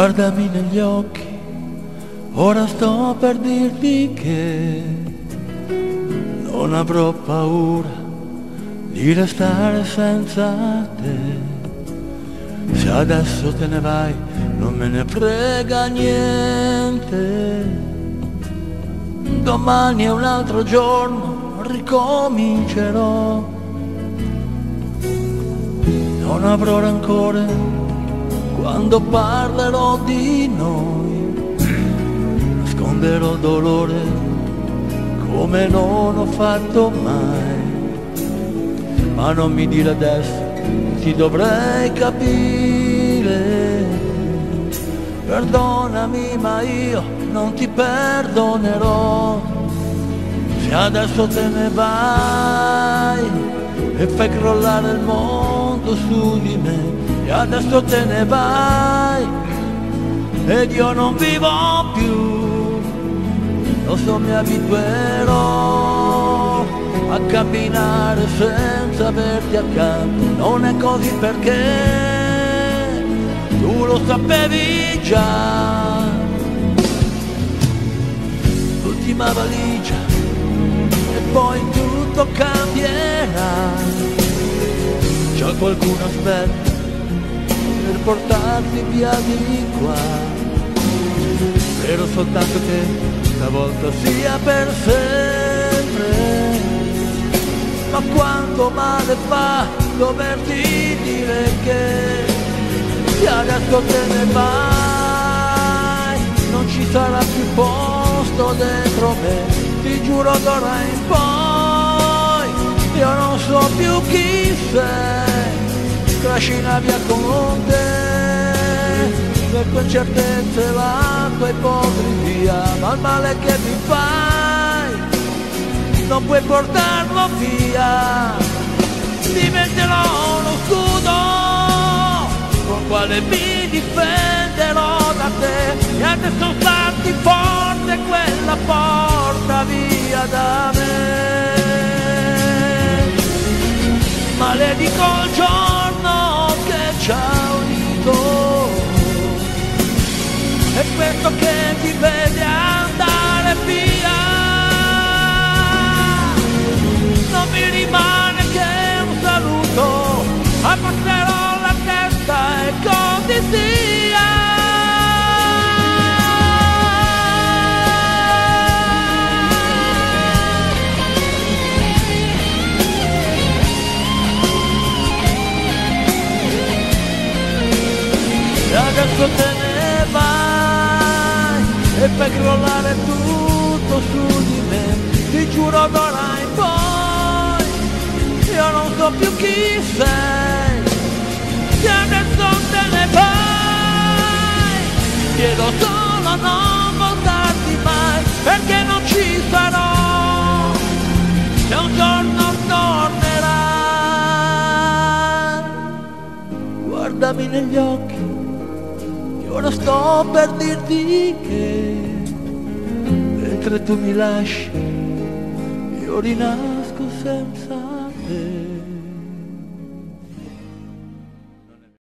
Guardami negli occhi, ora sto per dirti che non avrò paura di restare senza te. Se adesso te ne vai non me ne frega niente, domani è un altro giorno, ricomincerò. Non avrò rancore quando parlerò di noi, nasconderò dolore come non ho fatto mai. Ma non mi dire adesso, ti dovrei capire. Perdonami ma io non ti perdonerò. Se adesso te ne vai e fai crollare il mondo su di me, e adesso te ne vai ed io non vivo più. Lo so, mi abituerò a camminare senza averti accanto. Non è così perché tu lo sapevi già. L'ultima valigia e poi tutto cambierà. Già qualcuno aspetta per portarti via di qua. Spero soltanto che stavolta sia per sempre. Ma quanto male fa doverti dire che se adesso te ne vai non ci sarà più posto dentro me. Ti giuro d'ora in poi io non so più chi sei. Trascina via con te le tue incertezze, la tua ipocrisia, ma il male che mi fai non puoi portarlo via. Diventerò uno scudo con quale mi difenderò da te, e adesso starti forte quella porta via da me. Maledico il giorno che ci ha unito, è questo che ti vede andare via. Non mi rimane che un saluto, abbasserò la testa e così sia. E adesso te ne vai e fai crollare tutto su di me. Ti giuro d'ora in poi io non so più chi sei. Se adesso te ne vai chiedo solo non voltarti mai, perché non ci sarò se un giorno tornerai. Guardami negli occhi, ora sto per dirti che mentre tu mi lasci io rinasco senza te.